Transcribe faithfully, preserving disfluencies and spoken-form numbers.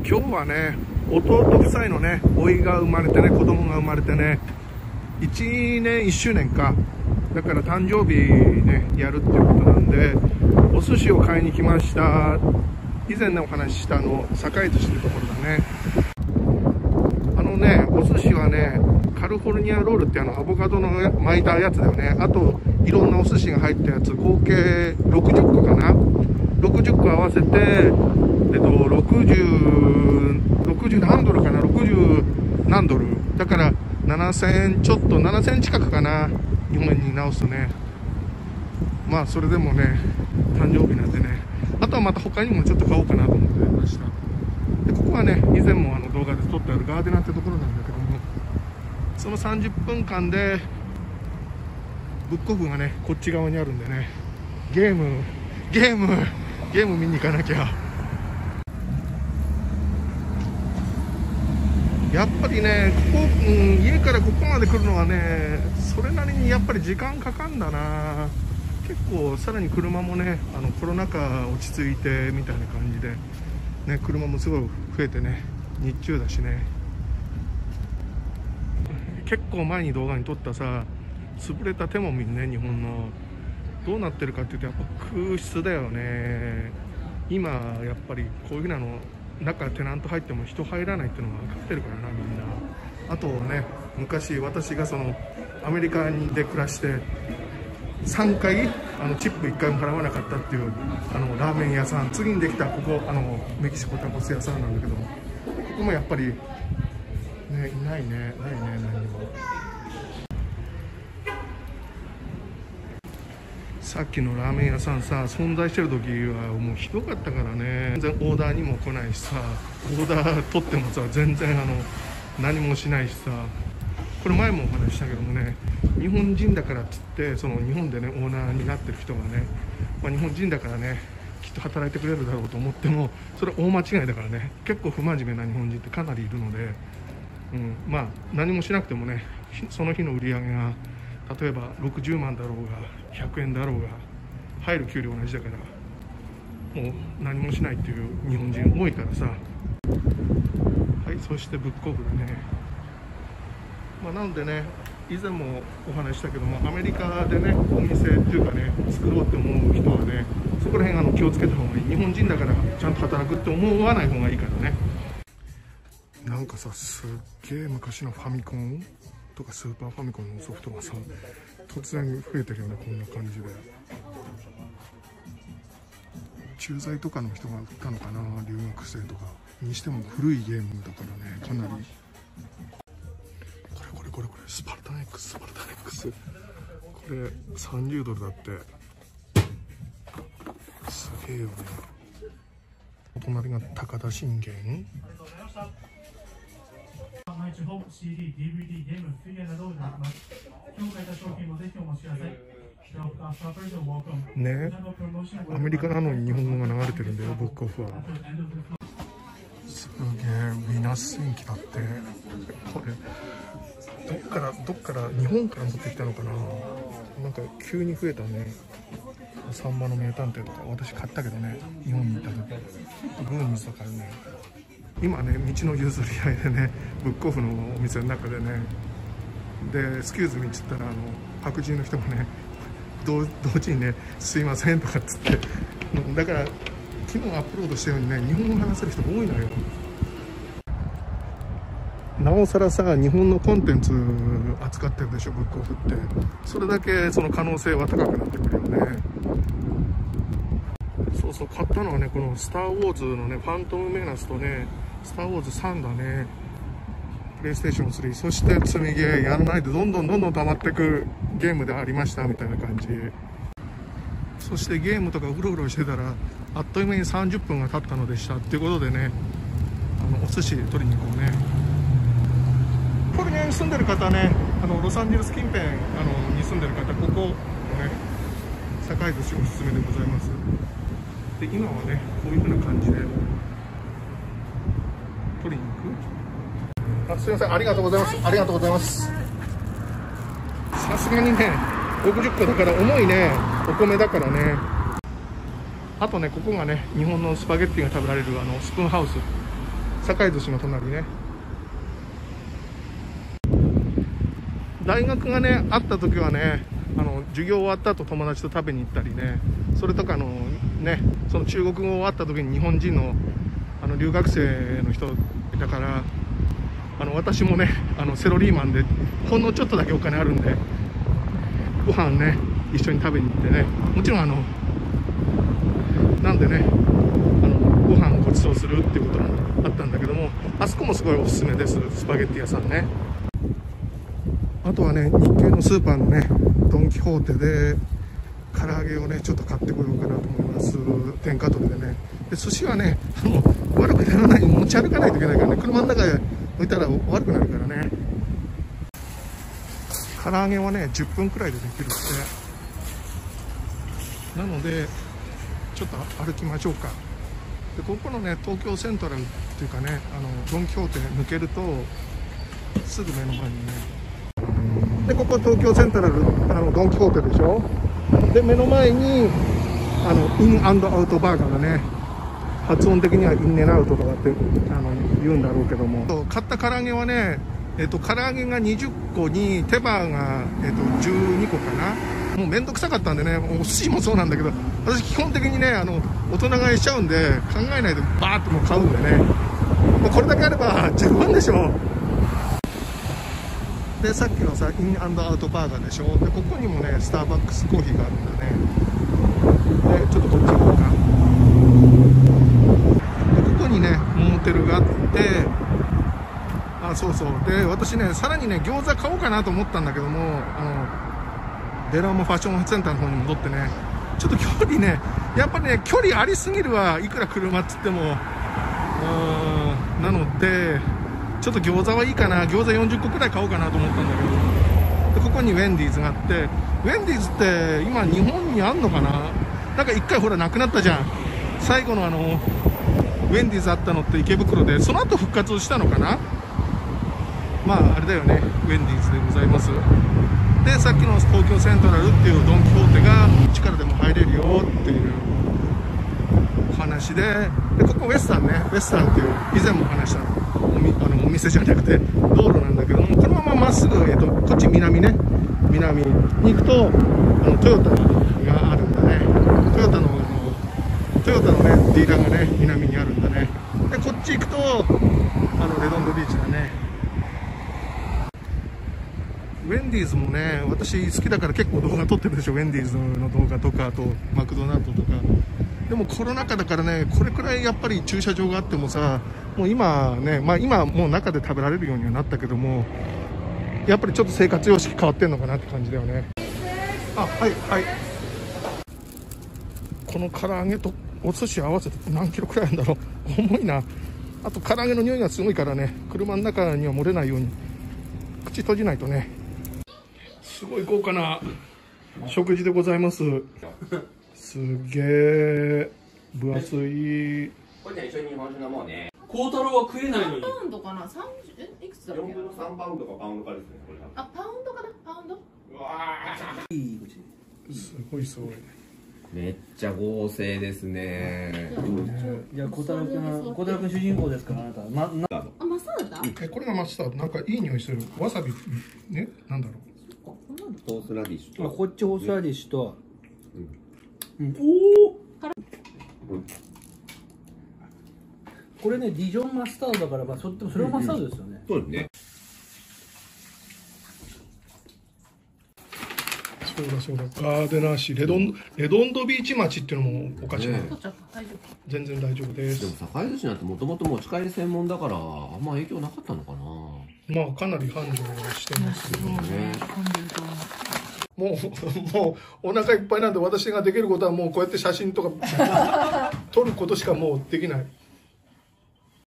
今日はね、弟夫妻のね、甥いが生まれてね、子供が生まれてね、いちねんいっしゅうねんか。だから誕生日ね、やるっていうことなんで、お寿司を買いに来ました。以前ね、お話ししたあの、堺寿司ってところだね。あのね、お寿司はね、カリフォルニアロールってあの、アボカドの巻いたやつだよね。あと、いろんなお寿司が入ったやつ、合計ろくじゅっこかな。ろくじゅっこ合わせて、えっと、ろくじゅう、ろくじゅう何ドルかな、ろくじゅう何ドル。だから、ななせんえんちょっと、ななせんえん近くかな。日本円に直すとね。まあ、それでもね、誕生日なんでね。あとはまた他にもちょっと買おうかなと思ってました。で、ここはね、以前もあの動画で撮ってあるガーデナーってところなんだけども、そのさんじゅっぷんかんで、ブックオフがね、こっち側にあるんでね、ゲーム、ゲーム、ゲーム見に行かなきゃ。やっぱりね、ここ、うん、家からここまで来るのはね、それなりにやっぱり時間かかんだな。結構さらに車もね、あのコロナ禍落ち着いてみたいな感じで、ね、車もすごい増えてね、日中だしね。結構前に動画に撮ったさ、潰れたテモミンね、日本のどうなってるかっていうと、やっぱ空室だよね。今やっぱりこういうふうなの中テナント入っても人入らないっていうのが分かってるからな、みんな。あとね、昔私がそのアメリカにで暮らしてさんかいあのチップいっかいも払わなかったっていうあのラーメン屋さん、次にできたここあのメキシコタコス屋さんなんだけども、ここもやっぱりね、いないね、ないね、何も。さっきのラーメン屋さんさ、存在してる時はもうひどかったからね。全然オーダーにも来ないしさ、オーダー取ってもさ、全然あの何もしないしさ。これ前もお話ししたけどもね、日本人だからっつってその日本でねオーナーになってる人がね、まあ、日本人だからねきっと働いてくれるだろうと思っても、それは大間違いだからね。結構不真面目な日本人ってかなりいるので、うん、まあ何もしなくてもね、その日の売り上げが例えばろくじゅうまんだろうがひゃくえんだろうが入る給料同じだから、もう何もしないっていう日本人多いからさ。はい、そしてブックオフだね。まあ、なのでね、以前もお話ししたけども、アメリカでねお店っていうかね作ろうって思う人はね、そこら辺あの気をつけた方がいい。日本人だからちゃんと働くって思わない方がいいからね。なんかさ、すっげえ昔のファミコンとかスーパーファミコンのソフトがさ、突然増えてるよね、こんな感じで。駐在とかの人が売ったのかな、留学生とかにしても古いゲームだからね、かなり。これこれこれこれスパルタン X、 スパルタン X、 これさんじゅうドルだって。すげえよね。お隣が高田信玄。シーディー、ディーブイディー、ゲーム、フィギュアなどになります。今日買った商品もぜひお持ちください。ね、アメリカなのに日本語が流れてるんだよ、ブックオフは。すげえ、ウィナス戦記だって。これどっからどっから日本から持ってきたのかな。なんか急に増えたね。サンマの名探偵とか私買ったけどね、日本にいた時。ブームズだからね。今ね、道の譲り合いでね、ブックオフのお店の中でね、でスキューズミっつったらあの白人の人もね、同, 同時にね「すいません」とかっつって、だから昨日アップロードしたようにね、日本語話せる人多いのよ。なおさらさ、日本のコンテンツ扱ってるでしょ、ブックオフって。それだけその可能性は高くなってくるよね。そうそう、買ったのはね、この「スター・ウォーズ」のね、ファントム・メナスとね、「スター・ウォーズスリー」だね。プレイステーションスリー、そして積みゲーやらないとどんどんどんどん溜まってくゲームでありましたみたいな感じ。そしてゲームとかうろうろしてたらあっという間にさんじゅっぷんが経ったのでしたっていうことでね、あのお寿司取りに行こうね。カリフォルニアに住んでる方ね、あのロサンゼルス近辺あのに住んでる方、ここのね堺寿司おすすめでございます。で今はねこういう風な感じで取りに行く。あ、すみません、ありがとうございます。ありがとうございます。さすがにね、ろくじゅっこだから重いね、お米だからね。あとね、ここがね、日本のスパゲッティが食べられるあのスプーンハウス。 堺寿司の隣ね。大学がねあった時はね、あの授業終わった後友達と食べに行ったりね、それとかあのね、その中国語終わった時に日本人のあの留学生の人いたから、あの私もねあのセロリーマンでほんのちょっとだけお金あるんでご飯ね一緒に食べに行ってね、もちろんあのなんでねあのご飯をご馳走するっていうことがあったんだけども、あそこもすごいおすすめです、スパゲッティ屋さんね。あとはね、日系のスーパーのねドン・キホーテで唐揚げをねちょっと買ってこようかなと思います。天下取りでね。で寿司はねあの悪くならないように持ち歩かないといけないからね、車の中で置いたら悪くなるからね。唐揚げはねじゅっぷんくらいでできるってなので、ちょっと歩きましょうか。でここのね東京セントラルっていうかね、あのドン・キホーテ抜けるとすぐ目の前にね、でここ東京セントラルあのドン・キホーテでしょ。で目の前にあのインアンドアウトバーガーがね、発音的にはインネナウトとかってあの言うんだろうけども、買った唐揚げはね、えっと唐揚げがにじゅっこに手羽が、えっと、じゅうにこかな。もう面倒くさかったんでね、お寿司もそうなんだけど、私基本的にねあの大人買いしちゃうんで考えないでバーッともう買うんでね、もうこれだけあれば十分でしょ。でさっきのさインアンドアウトバーガーでしょ。でここにもねスターバックスコーヒーがあるんだね。でちょっとこっち行こうか。でここにねモーテルがあって、あそうそう、で私ねさらにね餃子買おうかなと思ったんだけども、あのデラモファッションセンターの方に戻ってね、ちょっと距離ねやっぱりね距離ありすぎるわ、いくら車っつっても。うーんなのでちょっと餃子はいいかな、餃子よんじゅっこくらい買おうかなと思ったんだけど、でここにウェンディーズがあって、ウェンディーズって今日本にあんのかな。なんか一回ほらなくなったじゃん、最後のあのウェンディーズあったのって池袋で、その後復活したのかな。まああれだよね、ウェンディーズでございます。でさっきの東京セントラルっていうドン・キホーテが力でも入れるよっていうお話で、でここウェスタンね、ウェスタンっていう以前も話したおみあのお店じゃなくて道路なんだけども、このまままっすぐ、えっと、こっち南ね、南に行くとあのトヨタがあるんだね。トヨタのあのトヨタのねディーラーがね南にあるんだね。でこっち行くとあのレドンドビーチだね。ウェンディーズもね私好きだから結構動画撮ってるでしょ。ウェンディーズの動画とか、あとマクドナルドとか。でもコロナ禍だからね、これくらいやっぱり駐車場があってもさ、もう今ね、まあ今もう中で食べられるようにはなったけども、やっぱりちょっと生活様式変わってんのかなって感じだよね。あ、はいはい。この唐揚げとお寿司合わせて何キロくらいあるんだろう。重いな。あと唐揚げの匂いがすごいからね、車の中には漏れないように口閉じないとね。すごい豪華な食事でございます。すげえ分厚い。 これね一緒に日本酒飲もうね。 孝太郎は食えないのに。 パウンドかな、三十えいくつだっけ。 よんぶんのさんパウンドかパウンドかですね。これあ、パウンドかな、パウンド。 うわいい口。 すごいすごい。 めっちゃ合成ですね。 じゃあ孝太郎君は孝太郎君主人公ですから、あなたまなあ、マスタードだった。 えこれがマスタード、なんかいい匂いする。わさびね、なんだろソースラディッシュと。 あこっちホースラディッシュと、うんうん、おおこれねディジョンマスタードだから、まあ、そでもそれはマスタードですよね。 そうですね。 そうだそうだ、ガーデナー市レドンレドンドビーチ町っていうのもおかしいな、 ね取っちゃった大丈夫。 全然大丈夫で。 ですも堺寿司なんてもともと持ち帰り専門だからあんま影響なかったのかな。 まあかなり繁盛してますよね。 ねもうもうお腹いっぱいなんで、私ができることはもうこうやって写真とか撮ることしかもうできない。